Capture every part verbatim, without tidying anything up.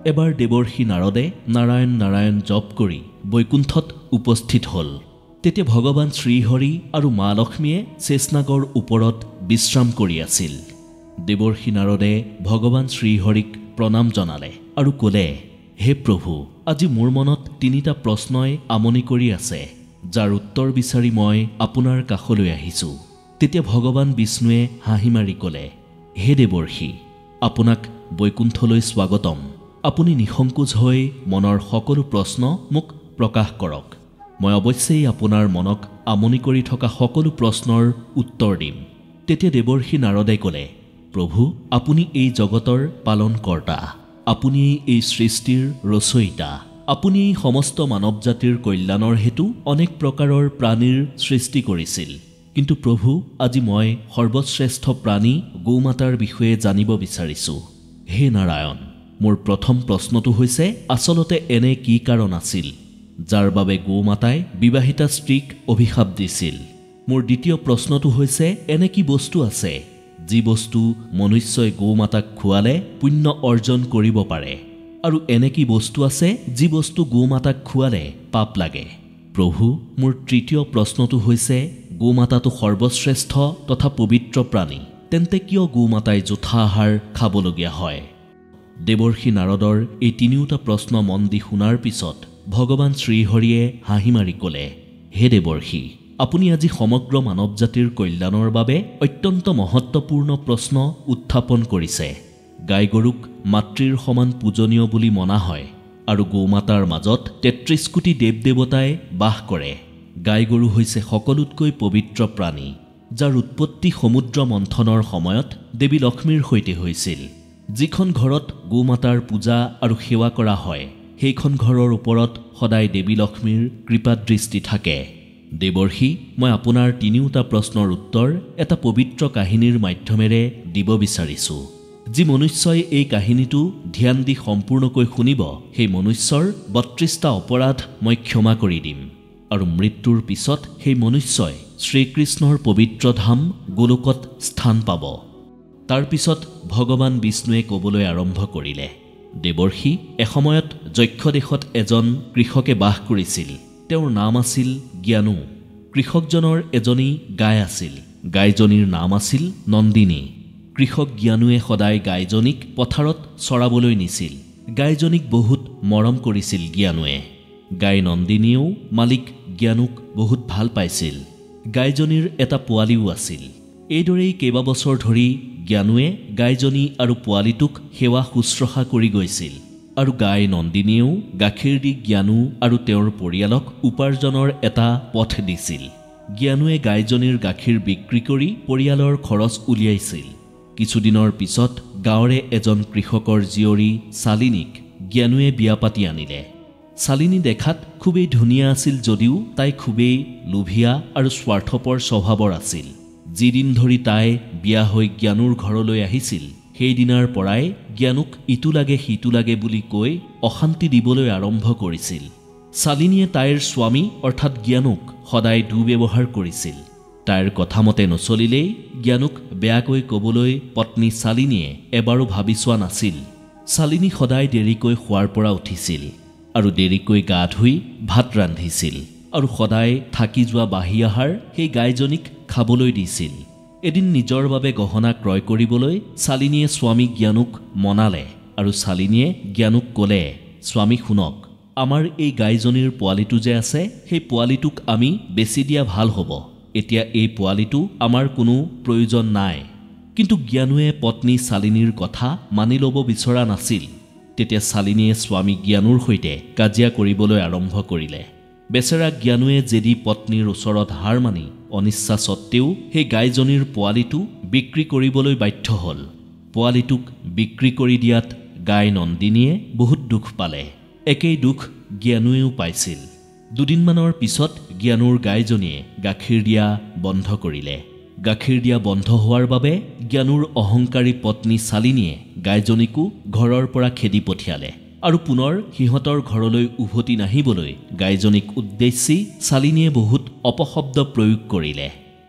এবাৰ দেৱৰ্ষি নাৰদে নাৰায়ণ নাৰায়ণ জপ কৰি বৈকুণ্ঠত উপস্থিত হ'ল। তেতিয়া ভগৱান শ্ৰীহৰি আৰু মা লক্ষ্মীয়ে শেষনাগৰ ওপৰত বিশ্ৰাম কৰি আছিল। দেৱৰ্ষি নাৰদে ভগৱান শ্ৰীহৰিক প্ৰণাম জনালে আৰু ক'লে, হে প্ৰভু, আজি মোৰ মনত তিনিটা প্ৰশ্নই আমনি কৰি আছে, যাৰ উত্তৰ বিচাৰি মই আপোনাৰ কাষলৈ আহিছোঁ। তেতিয়া ভগৱান বিষ্ণুৱে হাঁহি মাৰি ক'লে, হে দেৱৰ্ষি, আপোনাক বৈকুণ্ঠলৈ স্বাগতম। আপুনি নিসংকোচ হৈ মনৰ সকলো প্ৰশ্ন মোক প্ৰকাশ কৰক। মই অৱশ্যেই আপোনাৰ মনক আমনি কৰি থকা সকলো প্ৰশ্নৰ উত্তৰ দিম। তেতিয়া দেৱৰ্ষি নাৰদে ক'লে, প্ৰভু, আপুনি এই জগতৰ পালনকৰ্তা, আপুনি এই সৃষ্টিৰ ৰচয়িতা, আপুনি এই সমস্ত মানৱ জাতিৰ কল্যাণৰ হেতু অনেক প্ৰকাৰৰ প্ৰাণীৰ সৃষ্টি কৰিছিল। কিন্তু প্ৰভু, আজি মই সৰ্বশ্ৰেষ্ঠ প্ৰাণী গৌমাতাৰ বিষয়ে জানিব বিচাৰিছোঁ। হে নাৰায়ণ, মোৰ প্ৰথম প্ৰশ্নটো হৈছে, আচলতে এনে কি কাৰণ আছিল যাৰ বাবে গৌমাতাই বিবাহিতা স্ত্ৰীক অভিশাপ দিছিল? মোৰ দ্বিতীয় প্ৰশ্নটো হৈছে, এনে কি বস্তু আছে যি বস্তু মনুষ্যই গৌমাতাক খোৱালে পুণ্য অৰ্জন কৰিব পাৰে, আৰু এনে কি বস্তু আছে যি বস্তু গৌমাতাক খোৱালে পাপ লাগে? প্ৰভু, মোৰ তৃতীয় প্ৰশ্নটো হৈছে, গৌমাতাটো সৰ্বশ্ৰেষ্ঠ তথা পবিত্ৰ প্ৰাণী, তেন্তে কিয় গৌমাতাই জোঠা আহাৰ খাবলগীয়া হয়? দেৱৰ্ষি নাৰদৰ এই তিনিওটা প্ৰশ্ন মন দি শুনাৰ পিছত ভগৱান শ্ৰীহৰিয়ে হাঁহি মাৰি ক'লে, হে দেৱৰ্ষি, আপুনি আজি সমগ্ৰ মানৱ জাতিৰ কল্যাণৰ বাবে অত্যন্ত মহত্বপূৰ্ণ প্ৰশ্ন উত্থাপন কৰিছে। গাই গৰুক মাতৃৰ সমান পূজনীয় বুলি মনা হয়, আৰু গৌমাতাৰ মাজত তেত্ৰিশ কোটি দেৱ দেৱতাই বাস কৰে। গাই গৰু হৈছে সকলোতকৈ পবিত্ৰ প্ৰাণী, যাৰ উৎপত্তি সমুদ্ৰ মন্থনৰ সময়ত দেৱী লক্ষ্মীৰ সৈতে হৈছিল। যিখন ঘৰত গৌমাতাৰ পূজা আৰু সেৱা কৰা হয়, সেইখন ঘৰৰ ওপৰত সদায় দেৱী লক্ষ্মীৰ কৃপাদৃষ্টি থাকে। দেৱৰ্ষি, মই আপোনাৰ তিনিওটা প্ৰশ্নৰ উত্তৰ এটা পবিত্ৰ কাহিনীৰ মাধ্যমেৰে দিব বিচাৰিছোঁ। যি মনুষ্যই এই কাহিনীটো ধ্যান দি সম্পূৰ্ণকৈ শুনিব, সেই মনুষ্যৰ বত্ৰিশটা অপৰাধ মই ক্ষমা কৰি দিম, আৰু মৃত্যুৰ পিছত সেই মনুষ্যই শ্ৰীকৃষ্ণৰ পবিত্ৰ ধাম গোলোকত স্থান পাব। তাৰ পিছত ভগৱান বিষ্ণুৱে ক'বলৈ আৰম্ভ কৰিলে, দেৱৰ্ষি, এসময়ত যক্ষ দেশত এজন কৃষকে বাস কৰিছিল। তেওঁৰ নাম আছিল জ্ঞানু। কৃষকজনৰ এজনী গাই আছিল। গাইজনীৰ নাম আছিল নন্দিনী। কৃষক জ্ঞানুৱে সদায় গাইজনীক পথাৰত চৰাবলৈ নিছিল। গাইজনীক বহুত মৰম কৰিছিল জ্ঞানুৱে। গাই নন্দিনীয়েও মালিক জ্ঞানুক বহুত ভাল পাইছিল। গাইজনীৰ এটা পোৱালীও আছিল। এইদৰেই কেইবাবছৰ ধৰি জ্ঞানুৱে গাইজনী আৰু পোৱালীটোক সেৱা শুশ্ৰূষা কৰি গৈছিল, আৰু গাই নন্দিনীয়েও গাখীৰ দি জ্ঞানু আৰু তেওঁৰ পৰিয়ালক উপাৰ্জনৰ এটা পথ দিছিল। জ্ঞানুৱে গাইজনীৰ গাখীৰ বিক্ৰী কৰি পৰিয়ালৰ খৰচ উলিয়াইছিল। কিছুদিনৰ পিছত গাঁৱৰে এজন কৃষকৰ জীয়ৰী শালিনীক জ্ঞানুৱে বিয়া পাতি আনিলে। শালিনী দেখাত খুবেই ধুনীয়া আছিল যদিও তাই খুবেই লোভীয়া আৰু স্বাৰ্থপৰ স্বভাৱৰ আছিল। যিদিন ধৰি তাই বিয়া হৈ জ্ঞানুৰ ঘৰলৈ আহিছিল, সেইদিনাৰ পৰাই জ্ঞানুক ইটো লাগে সিটো লাগে বুলি কৈ অশান্তি দিবলৈ আৰম্ভ কৰিছিল। শালিনীয়ে তাইৰ স্বামী অৰ্থাৎ জ্ঞানুক সদায় দুৰ্ব্যৱহাৰ কৰিছিল। তাইৰ কথামতে নচলিলেই জ্ঞানুক বেয়াকৈ ক'বলৈ পত্নী শালিনীয়ে এবাৰো ভাবি চোৱা নাছিল। শালিনী সদায় দেৰিকৈ শোৱাৰ পৰা উঠিছিল, আৰু দেৰিকৈ গা ধুই ভাত ৰান্ধিছিল, আৰু সদায় থাকি যোৱা বাঢ়ি আহাৰ সেই গাইজনীক খাবলৈ দিছিল। এদিন নিজৰ বাবে গহনা ক্ৰয় কৰিবলৈ শালিনীয়ে স্বামী জ্ঞানুক মনালে, আৰু শালিনীয়ে জ্ঞানুক ক'লে, স্বামী শুনক, আমাৰ এই গাইজনীৰ পোৱালিটো যে আছে, সেই পোৱালিটোক আমি বেচি দিয়া ভাল হ'ব। এতিয়া এই পোৱালিটো আমাৰ কোনো প্ৰয়োজন নাই। কিন্তু জ্ঞানুৱে পত্নী শালিনীৰ কথা মানি ল'ব বিচৰা নাছিল। তেতিয়া শালিনীয়ে স্বামী জ্ঞানুৰ সৈতে কাজিয়া কৰিবলৈ আৰম্ভ কৰিলে। বেচেৰা জ্ঞানুৱে জেদি পত্নীৰ ওচৰত হাৰ মানি অনিচ্ছা সত্ত্বেও সেই গাইজনীৰ পোৱালিটো বিক্ৰী কৰিবলৈ বাধ্য হ'ল। পোৱালিটোক বিক্ৰী কৰি দিয়াত গাই নন্দিনীয়ে বহুত দুখ পালে। একেই দুখ জ্ঞানুৱেও পাইছিল। দুদিনমানৰ পিছত জ্ঞানুৰ গাইজনীয়ে গাখীৰ দিয়া বন্ধ কৰিলে। গাখীৰ দিয়া বন্ধ হোৱাৰ বাবে জ্ঞানুৰ অহংকাৰী পত্নী শালিনীয়ে গাইজনীকো ঘৰৰ পৰা খেদি পঠিয়ালে, আৰু পুনৰ সিহঁতৰ ঘৰলৈ উভতি নাহিবলৈ গাইজনীক উদ্দেশ্যি শালিনীয়ে বহুত অপশব্দ প্ৰয়োগ কৰিলে।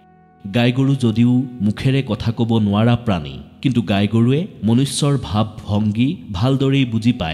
গাই গৰু যদিও মুখেৰে কথা ক'ব নোৱাৰা প্ৰাণী, কিন্তু গাই গৰুৱে মনুষ্যৰ ভাৱ ভংগী ভালদৰেই বুজি পায়।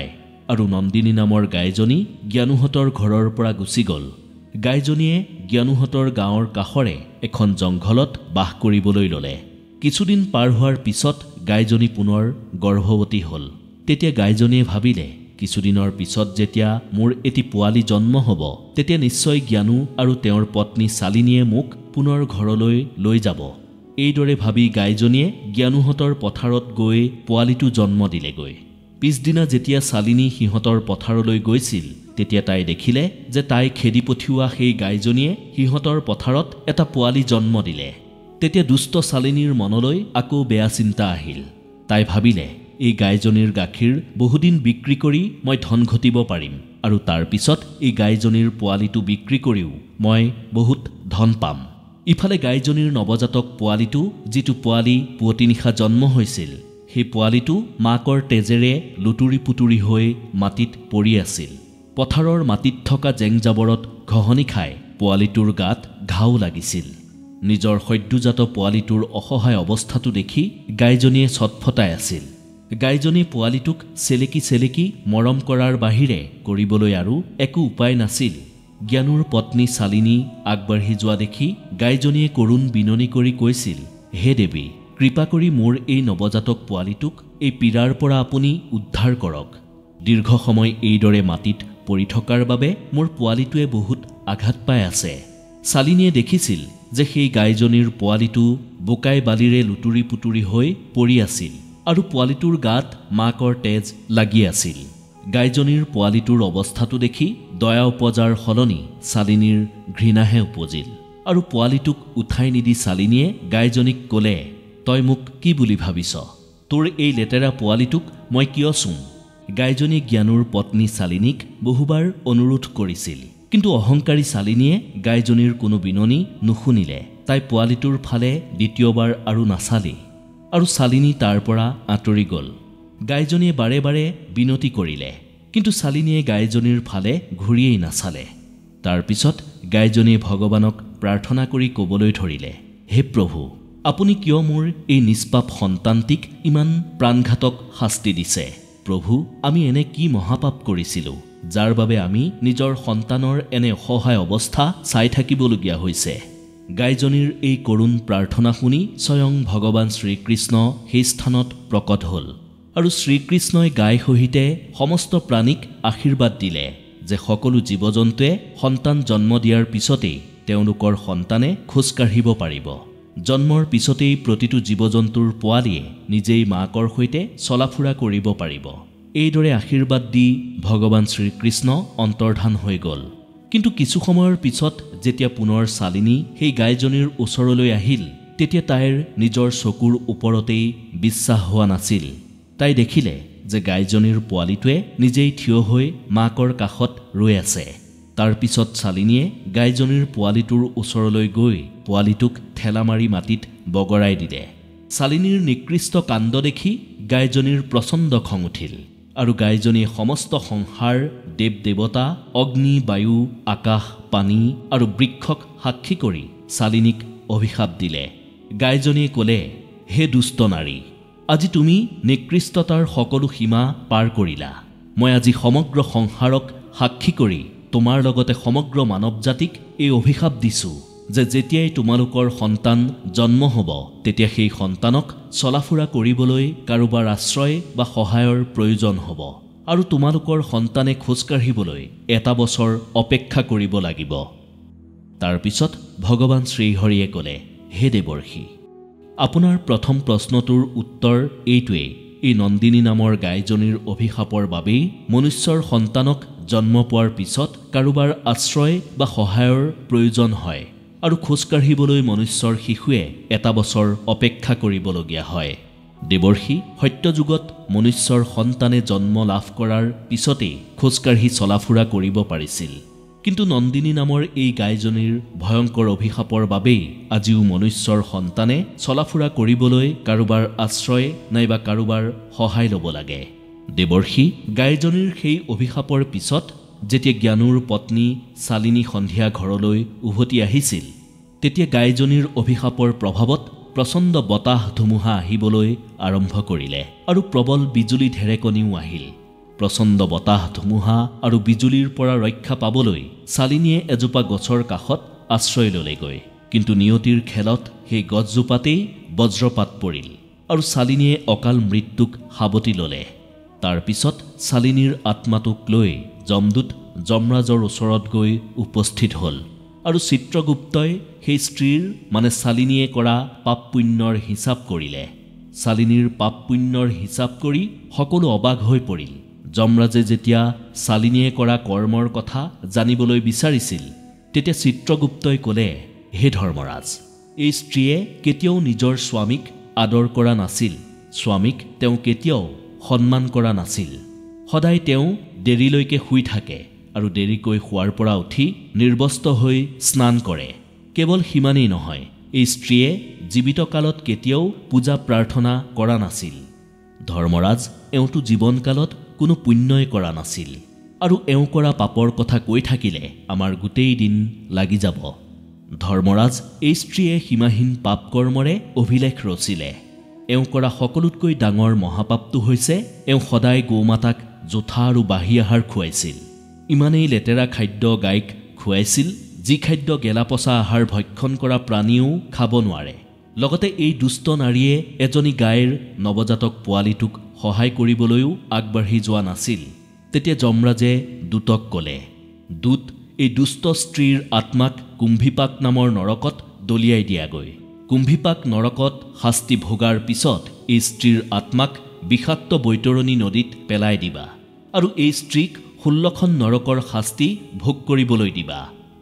আৰু নন্দিনী নামৰ গাইজনী জ্ঞানুহঁতৰ ঘৰৰ পৰা গুচি গ'ল। গাইজনীয়ে জ্ঞানুহঁতৰ গাঁৱৰ কাষৰে এখন জংঘলত বাস কৰিবলৈ ল'লে। কিছুদিন পাৰ হোৱাৰ পিছত গাইজনী পুনৰ গৰ্ভৱতী হ'ল। তেতিয়া গাইজনীয়ে ভাবিলে, কিছুদিনৰ পিছত যেতিয়া মোৰ এটি পোৱালি জন্ম হ'ব, তেতিয়া নিশ্চয় জ্ঞানু আৰু তেওঁৰ পত্নী শালিনীয়ে মোক পুনৰ ঘৰলৈ লৈ যাব। এইদৰে ভাবি গাইজনীয়ে জ্ঞানুহঁতৰ পথাৰত গৈ পোৱালিটো জন্ম দিলেগৈ। পিছদিনা যেতিয়া শালিনী সিহঁতৰ পথাৰলৈ গৈছিল, তেতিয়া তাই দেখিলে যে তাই খেদি পঠিওৱা সেই গাইজনীয়ে সিহঁতৰ পথাৰত এটা পোৱালি জন্ম দিলে। তেতিয়া দুষ্ট শালিনীৰ মনলৈ আকৌ বেয়া চিন্তা আহিল। তাই ভাবিলে, এই গাইজনীৰ গাখীৰ বহুদিন বিক্ৰী কৰি মই ধন ঘটিব পাৰিম, আৰু তাৰ পিছত এই গাইজনীৰ পোৱালিটো বিক্ৰী কৰিও মই বহুত ধন পাম। ইফালে গাইজনীৰ নৱজাতক পোৱালিটো, যিটো পোৱালি পুৱতি নিশা জন্ম হৈছিল, সেই পোৱালিটো মাকৰ তেজেৰে লুতুৰি পুতুৰি হৈ মাটিত পৰি আছিল। পথাৰৰ মাটিত থকা জেং জাবৰত ঘহনি খাই পোৱালিটোৰ গাত ঘাও লাগিছিল। নিজৰ সদ্যজাত পোৱালিটোৰ অসহায় অৱস্থাটো দেখি গাইজনীয়ে ছটফটাই আছিল। গাইজনী পোৱালিটোক চেলেকি চেলেকি মৰম কৰাৰ বাহিৰে কৰিবলৈ আৰু একো উপায় নাছিল। জ্ঞানুৰ পত্নী শালিনী আগবাঢ়ি যোৱা দেখি গাইজনীয়ে কৰুণ বিননি কৰি কৈছিল, হে দেৱী, কৃপা কৰি মোৰ এই নৱজাতক পোৱালিটোক এই পীড়াৰ পৰা আপুনি উদ্ধাৰ কৰক। দীৰ্ঘ সময় এইদৰে মাটিত পৰি থকাৰ বাবে মোৰ পোৱালিটোৱে বহুত আঘাত পাই আছে। শালিনীয়ে দেখিছিল যে সেই গাইজনীৰ পোৱালিটো বোকাই বালিৰে লুতুৰি পুতুৰি হৈ পৰি আছিল, আৰু পোৱালিটোৰ গাত মাকৰ তেজ লাগি আছিল। গাইজনীৰ পোৱালিটোৰ অৱস্থাটো দেখি দয়া উপজাৰ সলনি শালিনীৰ ঘৃণাহে উপজিল, আৰু পোৱালিটোক উঠাই নিদি শালিনীয়ে গাইজনীক ক'লে, তই মোক কি বুলি ভাবিছ? তোৰ এই লেতেৰা পোৱালিটোক মই কিয় চুম? গাইজনী জ্ঞানুৰ পত্নী শালিনীক বহুবাৰ অনুৰোধ কৰিছিল, কিন্তু অহংকাৰী শালিনীয়ে গাইজনীৰ কোনো বিননি নুশুনিলে। তাই পোৱালিটোৰ ফালে দ্বিতীয়বাৰ আৰু নাচালি, আৰু শালিনী তাৰ পৰা আঁতৰি গ'ল। গাইজনীয়ে বাৰে বাৰে বিনতি কৰিলে, কিন্তু শালিনীয়ে গাইজনীৰ ফালে ঘূৰিয়েই নাচালে। তাৰ পিছত গাইজনীয়ে ভগৱানক প্ৰাৰ্থনা কৰি ক'বলৈ ধৰিলে, হে প্ৰভু, আপুনি কিয় মোৰ এই নিষ্পাপ সন্তানটিক ইমান প্ৰাণঘাতক শাস্তি দিছে? প্ৰভু, আমি এনে কি মহাপাপ কৰিছিলোঁ, যাৰ বাবে আমি নিজৰ সন্তানৰ এনে অসহায় অৱস্থা চাই থাকিবলগীয়া হৈছে? গাইজনীৰ এই কৰুণ প্ৰাৰ্থনা শুনি স্বয়ং ভগৱান শ্ৰীকৃষ্ণ সেই স্থানত প্ৰকট হ'ল, আৰু শ্ৰীকৃষ্ণই গাই সহিতে সমস্ত প্ৰাণীক আশীৰ্বাদ দিলে যে সকলো জীৱ জন্তুৱে সন্তান জন্ম দিয়াৰ পিছতেই তেওঁলোকৰ সন্তানে খোজকাঢ়িব পাৰিব। জন্মৰ পিছতেই প্ৰতিটো জীৱ জন্তুৰ পোৱালীয়ে নিজেই মাকৰ সৈতে চলাফুৰা কৰিব পাৰিব। এইদৰে আশীৰ্বাদ দি ভগৱান শ্ৰীকৃষ্ণ অন্তৰ্ধান হৈ গ'ল। কিন্তু কিছু সময়ৰ পিছত যেতিয়া পুনৰ শালিনী সেই গাইজনীৰ ওচৰলৈ আহিল, তেতিয়া তাইৰ নিজৰ চকুৰ ওপৰতেই বিশ্বাস হোৱা নাছিল। তাই দেখিলে যে গাইজনীৰ পোৱালিটোৱে নিজেই থিয় হৈ মাকৰ কাষত ৰৈ আছে। তাৰ পিছত শালিনীয়ে গাইজনীৰ পোৱালিটোৰ ওচৰলৈ গৈ পোৱালিটোক ঠেলা মাৰি মাটিত বগৰাই দিলে। শালিনীৰ নিকৃষ্ট কাণ্ড দেখি গাইজনীৰ প্ৰচণ্ড খং উঠিল, আৰু গাইজনীয়ে সমস্ত সংসাৰ, দেৱ দেৱতা, অগ্নি, বায়ু, আকাশ, পানী আৰু বৃক্ষক সাক্ষী কৰি শালিনীক অভিশাপ দিলে। গাইজনীয়ে ক'লে, হে দুষ্ট নাৰী, আজি তুমি নিকৃষ্টতাৰ সকলো সীমা পাৰ কৰিলা। মই আজি সমগ্ৰ সংসাৰক সাক্ষী কৰি তোমাৰ লগতে সমগ্ৰ মানৱ জাতিক এই অভিশাপ দিছোঁ যে যেতিয়াই তোমালোকৰ সন্তান জন্ম হ'ব, তেতিয়া সেই সন্তানক চলাফুৰা কৰিবলৈ কাৰোবাৰ আশ্ৰয় বা সহায়ৰ প্ৰয়োজন হ'ব, আৰু তোমালোকৰ সন্তানে খোজকাঢ়িবলৈ এটা বছৰ অপেক্ষা কৰিব লাগিব। তাৰ পিছত ভগৱান শ্ৰীহৰিয়ে ক'লে, হে দেৱৰ্ষি, আপোনাৰ প্ৰথম প্ৰশ্নটোৰ উত্তৰ এইটোৱেই। এই নন্দিনী নামৰ গাইজনীৰ অভিশাপৰ বাবেই মনুষ্যৰ সন্তানক জন্ম পোৱাৰ পিছত কাৰোবাৰ আশ্ৰয় বা সহায়ৰ প্ৰয়োজন হয়, আৰু খোজকাঢ়িবলৈ মনুষ্যৰ শিশুৱে এটা বছৰ অপেক্ষা কৰিবলগীয়া হয়। দেৱৰ্ষি, সত্যযুগত মনুষ্যৰ সন্তানে জন্ম লাভ কৰাৰ পিছতেই খোজকাঢ়ি চলাফুৰা কৰিব পাৰিছিল, কিন্তু নন্দিনী নামৰ এই গাইজনীৰ ভয়ংকৰ অভিশাপৰ বাবেই আজিও মনুষ্যৰ সন্তানে চলাফুৰা কৰিবলৈ কাৰোবাৰ আশ্ৰয় নাইবা কাৰোবাৰ সহায় ল'ব লাগে। দেৱৰ্ষি, গাইজনীৰ সেই অভিশাপৰ পিছত যেতিয়া জ্ঞানুৰ পত্নী শালিনী সন্ধিয়া ঘৰলৈ উভতি আহিছিল, তেতিয়া গাইজনীৰ অভিশাপৰ প্ৰভাৱত প্ৰচণ্ড বতাহ ধুমুহা আহিবলৈ আৰম্ভ কৰিলে, আৰু প্ৰবল বিজুলী ঢেৰেকনিও আহিল। প্ৰচণ্ড বতাহ ধুমুহা আৰু বিজুলীৰ পৰা ৰক্ষা পাবলৈ শালিনীয়ে এজোপা গছৰ কাষত আশ্ৰয় ল'লেগৈ। কিন্তু নিয়তিৰ খেলত সেই গছজোপাতেই বজ্ৰপাত পৰিল আৰু শালিনীয়ে অকাল মৃত্যুক সাৱটি ল'লে। তাৰ পিছত শালিনীৰ আত্মাটোক লৈ যমদূত যমৰাজৰ ওচৰত গৈ উপস্থিত হ'ল আৰু চিত্ৰগুপ্তই সেই স্ত্ৰীৰ মানে শালিনীয়ে কৰা পাপ পুণ্যৰ হিচাপ কৰিলে। শালিনীৰ পাপ পুণ্যৰ হিচাপ কৰি সকলো অবাক হৈ পৰিল। যমৰাজে যেতিয়া শালিনীয়ে কৰা কৰ্মৰ কথা জানিবলৈ বিচাৰিছিল তেতিয়া চিত্ৰগুপ্তই ক'লে, হে ধৰ্মৰাজ, এই স্ত্ৰীয়ে কেতিয়াও নিজৰ স্বামীক আদৰ কৰা নাছিল, স্বামীক তেওঁ কেতিয়াও সন্মান কৰা নাছিল। সদায় তেওঁ দেৰিলৈকে শুই থাকে আৰু দেৰিকৈ শুৱাৰ পৰা উঠি নিৰ্বস্ত্ৰ হৈ স্নান কৰে। কেৱল সিমানেই নহয়, এই স্ত্ৰীয়ে জীৱিত কালত কেতিয়াও পূজা প্ৰাৰ্থনা কৰা নাছিল। ধৰ্মৰাজ, এওঁতো জীৱনকালত কোনো পুণ্যই কৰা নাছিল আৰু এওঁ কৰা পাপৰ কথা কৈ থাকিলে আমাৰ গোটেই দিন লাগি যাব। ধৰ্মৰাজ, এই স্ত্ৰীয়ে সীমাহীন পাপ কৰ্মৰে অভিলেখ ৰচিলে। এওঁ কৰা সকলোতকৈ ডাঙৰ মহাপাপটো হৈছে এওঁ সদায় গৌমাতাক জোঠা আৰু বাঁহী আহাৰ খুৱাইছিল। ইমানেই লেতেৰা খাদ্য গাইক খুৱাইছিল যি খাদ্য গেলাপচা আহাৰ ভক্ষণ কৰা প্ৰাণীয়েও খাব নোৱাৰে। লগতে এই দুষ্ট নাৰীয়ে এজনী গাইৰ নৱজাতক পোৱালিটোক সহায় কৰিবলৈও আগবাঢ়ি যোৱা নাছিল। তেতিয়া যমৰাজে দূতক ক'লে, দূত, এই দুষ্ট স্ত্ৰীৰ আত্মাক কুম্ভীপাক নামৰ নৰকত দলিয়াই দিয়াগৈ। কুম্ভীপাক নৰকত শাস্তি ভোগাৰ পিছত এই স্ত্ৰীৰ আত্মাক বিষাক্ত বৈতৰণী নদীত পেলাই দিবা আৰু এই স্ত্ৰীক ষোল্লখন নৰকৰ শাস্তি ভোগ কৰিবলৈ দিবা।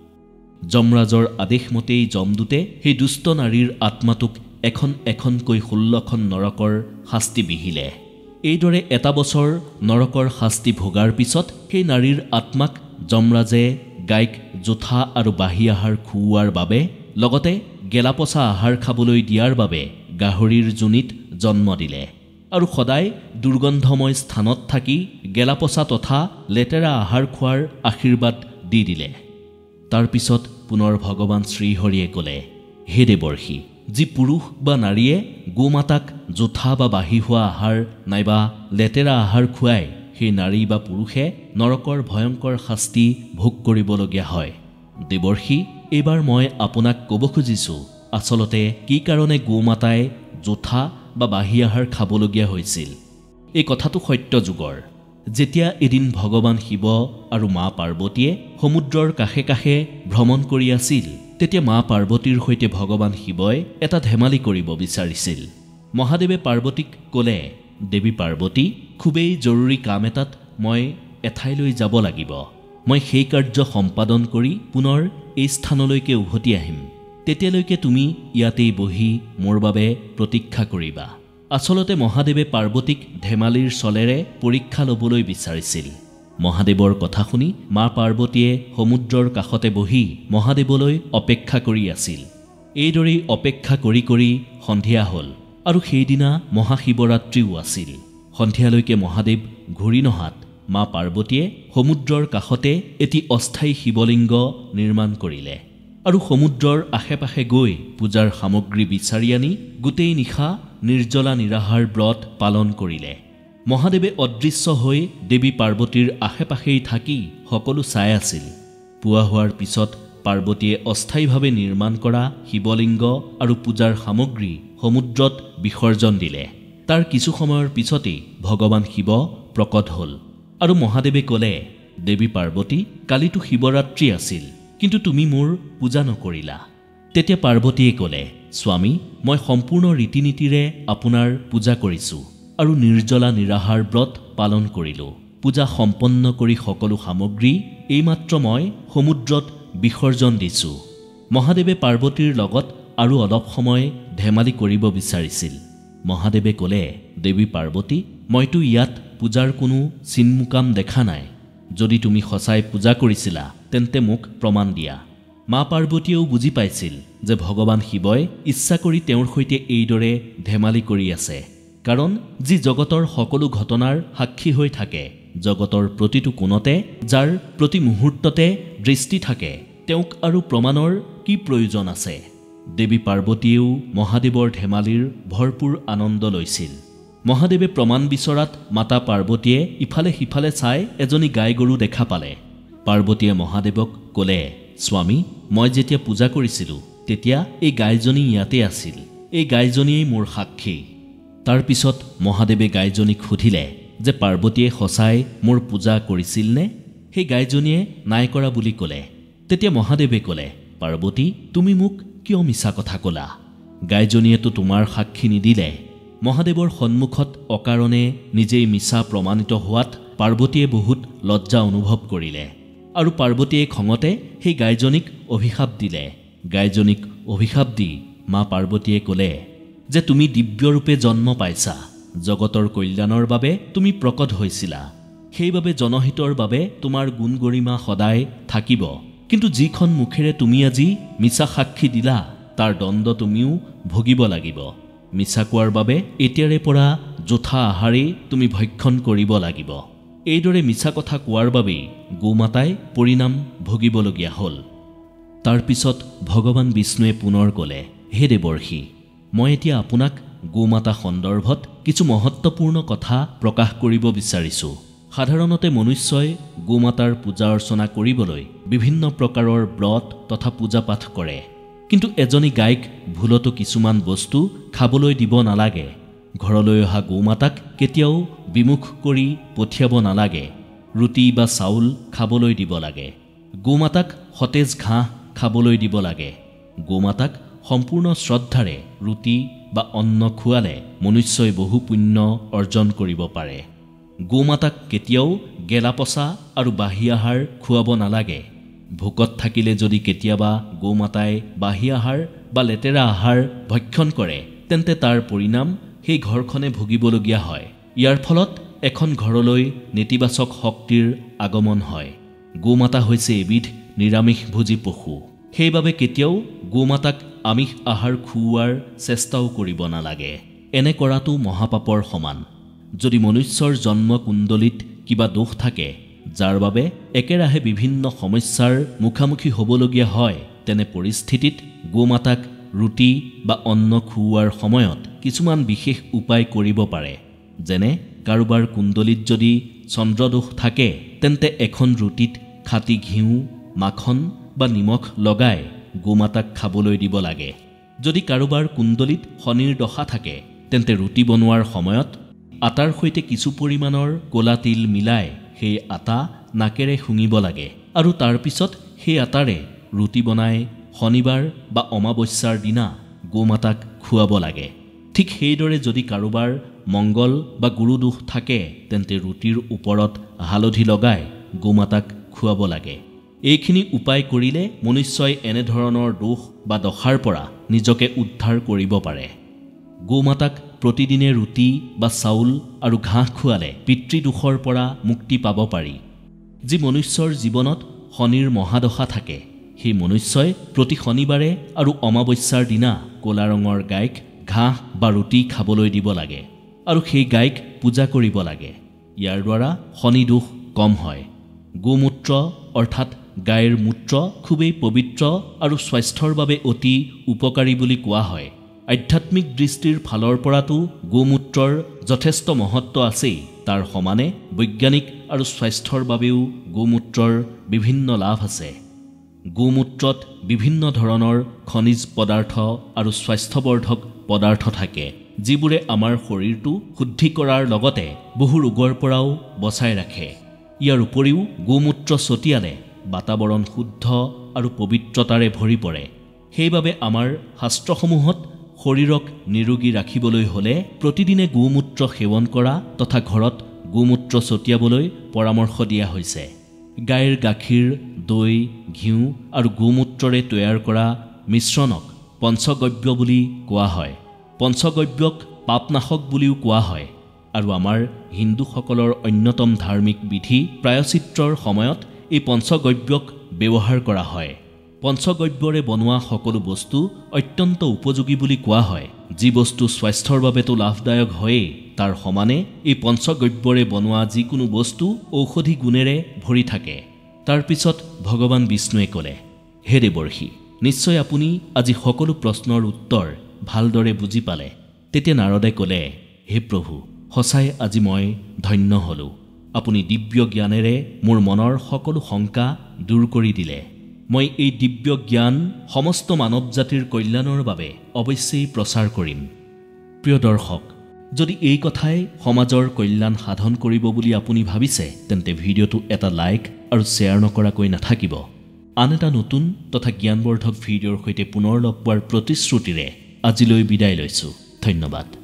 যমৰাজৰ আদেশমতেই যমদূতে সেই দুষ্ট নাৰীৰ আত্মাটোক এখন এখনকৈ ষোল্লখন নৰকৰ শাস্তি বিহিলে। এইদৰে এটা বছৰ নৰকৰ শাস্তি ভোগাৰ পিছত সেই নাৰীৰ আত্মাক যমৰাজে গাইক জোঠা আৰু বাঁহী আহাৰ খুওৱাৰ বাবে লগতে গেলাপচা আহাৰ খাবলৈ দিয়াৰ বাবে গাহৰিৰ জুনিত জন্ম দিলে আৰু সদায় দুৰ্গন্ধময় স্থানত থাকি গেলাপচা তথা লেতেৰা আহাৰ খোৱাৰ আশীৰ্বাদ দি দিলে। তাৰ পিছত পুনৰ ভগৱান শ্ৰীহৰিয়ে ক'লে, হে দেৱৰ্ষি, যি পুৰুষ বা নাৰীয়ে গোমাতাক জোঠা বা বাঁহী হোৱা আহাৰ নাইবা লেতেৰা আহাৰ খুৱাই সেই নাৰী বা পুৰুষে নৰকৰ ভয়ংকৰ শাস্তি ভোগ কৰিবলগীয়া হয়। দেৱৰ্ষি, এইবাৰ মই আপোনাক ক'ব খুজিছোঁ, আচলতে কি কাৰণে গোমাতাই জোঠা বা বাঁহী আহাৰ খাবলগীয়া হৈছিল। এই কথাটো সত্য যুগৰ। যেতিয়া এদিন ভগৱান শিৱ আৰু মা পাৰ্বতীয়ে সমুদ্ৰৰ কাষে কাষে ভ্ৰমণ কৰি আছিল তেতিয়া মা পাৰ্বতীৰ সৈতে ভগৱান শিৱই এটা ধেমালি কৰিব বিচাৰিছিল। মহাদেৱে পাৰ্বতীক ক'লে, দেৱী পাৰ্বতী, খুবেই জৰুৰী কাম এটাত মই এঠাইলৈ যাব লাগিব। মই সেই কাৰ্য সম্পাদন কৰি পুনৰ এই স্থানলৈকে উভতি আহিম। তেতিয়ালৈকে তুমি ইয়াতেই বহি মোৰ বাবে প্ৰতীক্ষা কৰিবা। আচলতে মহাদেৱে পাৰ্বতীক ধেমালিৰ চলেৰে পৰীক্ষা ল'বলৈ বিচাৰিছিল। মহাদেৱৰ কথা শুনি মা পাৰ্বতীয়ে সমুদ্ৰৰ কাষতে বহি মহাদেৱলৈ অপেক্ষা কৰি আছিল। এইদৰেই অপেক্ষা কৰি কৰি সন্ধিয়া হ'ল আৰু সেইদিনা মহাশিৱৰাত্ৰিও আছিল। সন্ধিয়ালৈকে মহাদেৱ ঘূৰি নহাত মা পাৰ্বতীয়ে সমুদ্ৰৰ কাষতে এটি অস্থায়ী শিৱলিংগ নিৰ্মাণ কৰিলে আৰু সমুদ্ৰৰ আশে পাশে গৈ পূজাৰ সামগ্ৰী বিচাৰি আনি গোটেই নিশা নিৰ্জলা নিৰাহাৰ ব্ৰত পালন কৰিলে। মহাদেৱে অদৃশ্য হৈ দেৱী পাৰ্বতীৰ আশে পাশেই থাকি সকলো চাই আছিল। পুৱা হোৱাৰ পিছত পাৰ্বতীয়ে অস্থায়ীভাৱে নিৰ্মাণ কৰা শিৱলিংগ আৰু পূজাৰ সামগ্ৰী সমুদ্ৰত বিসৰ্জন দিলে। তাৰ কিছু সময়ৰ পিছতেই ভগৱান শিৱ প্ৰকট হ'ল আৰু মহাদেৱে ক'লে, দেৱী পাৰ্বতী, কালিতো শিৱৰাত্ৰি আছিল, কিন্তু তুমি মোৰ পূজা নকৰিলা। তেতিয়া পাৰ্বতীয়ে ক'লে, স্বামী, মই সম্পূৰ্ণ ৰীতি নীতিৰে আপোনাৰ পূজা কৰিছোঁ আৰু নিৰ্জলা নিৰাহাৰ ব্ৰত পালন কৰিলোঁ। পূজা সম্পন্ন কৰি সকলো সামগ্ৰী এইমাত্ৰ মই সমুদ্ৰত বিসৰ্জন দিছোঁ। মহাদেৱে পাৰ্বতীৰ লগত আৰু অলপ সময় ধেমালি কৰিব বিচাৰিছিল। মহাদেৱে ক'লে, দেৱী পাৰ্বতী, মইতো ইয়াত পূজাৰ কোনো চিনমুকাম দেখা নাই। যদি তুমি সঁচাই পূজা কৰিছিলা তেন্তে মোক প্ৰমাণ দিয়া। মা পাৰ্বতীয়েও বুজি পাইছিল যে ভগৱান শিৱই ইচ্ছা কৰি তেওঁৰ সৈতে এইদৰে ধেমালি কৰি আছে, কাৰণ যি জগতৰ সকলো ঘটনাৰ সাক্ষী হৈ থাকে, জগতৰ প্ৰতিটো কোণতে যাৰ প্ৰতি মুহূৰ্ততে দৃষ্টি থাকে, তেওঁক আৰু প্ৰমাণৰ কি প্ৰয়োজন আছে। দেৱী পাৰ্বতীয়েও মহাদেৱৰ ধেমালিৰ ভৰপূৰ আনন্দ লৈছিল। মহাদেৱে প্ৰমাণ বিচৰাত মাতা পাৰ্বতীয়ে ইফালে সিফালে চাই এজনী গাই গৰু দেখা পালে। পাৰ্বতীয়ে মহাদেৱক ক'লে, স্বামী, মই যেতিয়া পূজা কৰিছিলোঁ তেতিয়া এই গাইজনী ইয়াতে আছিল। এই গাইজনীয়েই মোৰ সাক্ষী। তাৰ পিছত মহাদেৱে গাইজনীক সুধিলে যে পাৰ্বতীয়ে সঁচাই মোৰ পূজা কৰিছিল নে? সেই গাইজনীয়ে নাই কৰা বুলি ক'লে। তেতিয়া মহাদেৱে ক'লে, পাৰ্বতী, তুমি মোক কিয় মিছা কথা ক'লা? গাইজনীয়েতো তোমাৰ সাক্ষী নিদিলে। মহাদেৱৰ সন্মুখত অকাৰণে নিজেই মিছা প্ৰমাণিত হোৱাত পাৰ্বতীয়ে বহুত লজ্জা অনুভৱ কৰিলে আৰু পাৰ্বতীয়ে খঙতে সেই গাইজনীক অভিশাপ দিলে। গাইজনীক অভিশাপ দি মা পাৰ্বতীয়ে ক'লে যে তুমি দিব্যৰূপে জন্ম পাইছা, জগতৰ কল্যাণৰ বাবে তুমি প্ৰকট হৈছিলা, সেইবাবে জনহিতৰ বাবে তোমাৰ গুণ গৰিমা সদায় থাকিব। কিন্তু যিখন মুখেৰে তুমি আজি মিছা সাক্ষী দিলা তাৰ দণ্ড তুমিও ভুগিব লাগিব। মিছা কোৱাৰ বাবে এতিয়াৰে পৰা জোঠা আহাৰেই তুমি ভক্ষণ কৰিব লাগিব। এইদৰে মিছা কথা কোৱাৰ বাবেই গোমাতাই পৰিণাম ভুগিবলগীয়া হ'ল। তাৰ পিছত ভগৱান বিষ্ণুৱে পুনৰ ক'লে, হে দেৱৰ্ষি, মই এতিয়া আপোনাক গোমাতা সন্দৰ্ভত কিছু মহত্বপূৰ্ণ কথা প্ৰকাশ কৰিব বিচাৰিছোঁ। সাধাৰণতে মনুষ্যই গোমাতাৰ পূজা অৰ্চনা কৰিবলৈ বিভিন্ন প্ৰকাৰৰ ব্ৰত তথা পূজা পাঠ কৰে। কিন্তু এজনী গাইক ভুলতো কিছুমান বস্তু খাবলৈ দিব নালাগে। ঘৰলৈ অহা গোমাতাক কেতিয়াও বিমুখ কৰি পঠিয়াব নালাগে। ৰুটি বা চাউল খাবলৈ দিব লাগে। গোমাতাক সতেজ ঘাঁহ খাবলৈ দিব লাগে। গোমাতাক সম্পূৰ্ণ শ্ৰদ্ধাৰে ৰুটি বা অন্ন খুৱালে মনুষ্যই বহু পুণ্য অৰ্জন কৰিব পাৰে। গোমাতাক কেতিয়াও গেলা পচা আৰু বাহী আহাৰ খুৱাব নালাগে। ভোকত থাকিলে যদি কেতিয়াবা গোমাতাই বাহী আহাৰ বা লেতেৰা আহাৰ ভক্ষণ কৰে তেন্তে তাৰ পৰিণাম সেই ঘৰখনে ভুগিবলগীয়া হয়। ইয়াৰ ফলত এখন ঘৰলৈ নেতিবাচক শক্তিৰ আগমন হয়। গোমাতা হৈছে এবিধ নিৰামিষভোজী পশু। সেইবাবে কেতিয়াও গোমাতাক আমিষ আহাৰ খুওৱাৰ চেষ্টাও কৰিব নালাগে। এনে কৰাটো মহাপাপৰ সমান। যদি মনুষ্যৰ জন্ম কুণ্ডলীত কিবা দোষ থাকে যাৰ বাবে একেৰাহে বিভিন্ন সমস্যাৰ মুখামুখি হ'বলগীয়া হয় তেনে পৰিস্থিতিত গোমাতাক ৰুটি বা অন্ন খুওৱাৰ সময়ত কিছুমান বিশেষ উপায় কৰিব পাৰে। যেনে কাৰোবাৰ কুণ্ডলীত যদি চন্দ্ৰদোষ থাকে তেন্তে এখন ৰুটিত খাটি ঘিউ, মাখন বা নিমখ লগাই গোমাতাক খাবলৈ দিব লাগে। যদি কাৰোবাৰ কুণ্ডলীত শনিৰ দশা থাকে তেন্তে ৰুটি বনোৱাৰ সময়ত আটাৰ সৈতে কিছু পৰিমাণৰ ক'লা তিল মিলাই সেই আটা নাকেৰে শুঙিব লাগে আৰু তাৰ পিছত সেই আটাৰে ৰুটি বনাই শনিবাৰ বা অমাৱস্যাৰ দিনা গোমাতাক খুৱাব লাগে। ঠিক সেইদৰে যদি কাৰোবাৰ মংগল বা গুৰুদোষ থাকে তেন্তে ৰুটিৰ ওপৰত হালধি লগাই গোমাতাক খুৱাব লাগে। এইখিনি উপায় কৰিলে মনুষ্যই এনেধৰণৰ দোষ বা দশাৰ পৰা নিজকে উদ্ধাৰ কৰিব পাৰে। গোমাতাক প্ৰতিদিনে ৰুটি বা চাউল আৰু ঘাঁহ খুৱালে পিতৃদোষৰ পৰা মুক্তি পাব পাৰি। যি মনুষ্যৰ জীৱনত শনিৰ মহাদশা থাকে সেই মনুষ্যই প্ৰতি শনিবাৰে আৰু অমাৱস্যাৰ দিনা ক'লা ৰঙৰ গাইক ঘাঁহ বা ৰুটি খাবলৈ দিব লাগে আৰু সেই গাইক পূজা কৰিব লাগে। ইয়াৰ দ্বাৰা শনি দোষ কম হয়। গোমূত্ৰ অৰ্থাৎ গাইৰ মূত্ৰ খুবেই পবিত্ৰ আৰু স্বাস্থ্যৰ বাবে অতি উপকাৰী বুলি কোৱা হয়। আধ্যাত্মিক দৃষ্টিৰ ফালৰ পৰাতো গোমূত্ৰৰ যথেষ্ট মহত্ব আছেই, তাৰ সমানে বৈজ্ঞানিক আৰু স্বাস্থ্যৰ বাবেও গোমূত্ৰৰ বিভিন্ন লাভ আছে। গোমূত্ৰত বিভিন্ন ধৰণৰ খনিজ পদাৰ্থ আৰু স্বাস্থ্যবৰ্ধক পদাৰ্থ থাকে যিবোৰে আমাৰ শৰীৰটো শুদ্ধি কৰাৰ লগতে বহু ৰোগৰ পৰাও বচাই ৰাখে। ইয়াৰ উপৰিও গোমূত্ৰ ছটিয়ালে বাতাবৰণ শুদ্ধ আৰু পবিত্ৰতাৰে ভৰি পৰে। সেইবাবে আমাৰ শাস্ত্ৰসমূহত শৰীৰক নিৰোগী ৰাখিবলৈ হ'লে প্ৰতিদিনে গোমূত্ৰ সেৱন কৰা তথা ঘৰত গোমূত্ৰ ছটিয়াবলৈ পৰামৰ্শ দিয়া হৈছে। গাইৰ গাখীৰ, দৈ, ঘিউ আৰু গোমূত্ৰৰে তৈয়াৰ কৰা মিশ্ৰণক পঞ্চগব্য বুলি কোৱা হয়। পঞ্চগব্যক পাপনাশক বুলিও কোৱা হয় আৰু আমাৰ হিন্দুসকলৰ অন্যতম ধাৰ্মিক বিধি প্ৰায়শ্চিত্ৰৰ সময়ত এই পঞ্চগব্যক ব্যৱহাৰ কৰা হয়। পঞ্চগব্যৰে বনোৱা সকলো বস্তু অত্যন্ত উপযোগী বুলি কোৱা হয়। যি বস্তু স্বাস্থ্যৰ বাবেতো লাভদায়ক হয়েই তাৰ সমানে এই পঞ্চগব্যৰে বনোৱা যিকোনো বস্তু ঔষধি গুণেৰে ভৰি থাকে। তাৰ পিছত ভগৱান বিষ্ণুৱে ক'লে, হে দেৱৰ্ষি, নিশ্চয় আপুনি আজি সকলো প্ৰশ্নৰ উত্তৰ ভালদৰে বুজি পালে। তেতিয়া নাৰদে ক'লে, হে প্ৰভু, সঁচাই আজি মই ধন্য হলোঁ। আপুনি দিব্য জ্ঞানেৰে মোৰ মনৰ সকলো শংকা দূৰ কৰি দিলে। মই এই দিব্য জ্ঞান সমস্ত মানৱ জাতিৰ কল্যাণৰ বাবে অৱশ্যেই প্ৰচাৰ কৰিম। প্ৰিয় দৰ্শক, যদি এই কথাই সমাজৰ কল্যাণ সাধন কৰিব বুলি আপুনি ভাবিছে, তেন্তে ভিডিঅ'টো এটা লাইক আৰু শ্বেয়াৰ নকৰাকৈ নাথাকিব। আন এটা নতুন তথা জ্ঞানবৰ্ধক ভিডিঅ'ৰ সৈতে পুনৰ লগ পোৱাৰ প্ৰতিশ্ৰুতিৰে আজিলৈ বিদায় লৈছোঁ। ধন্যবাদ।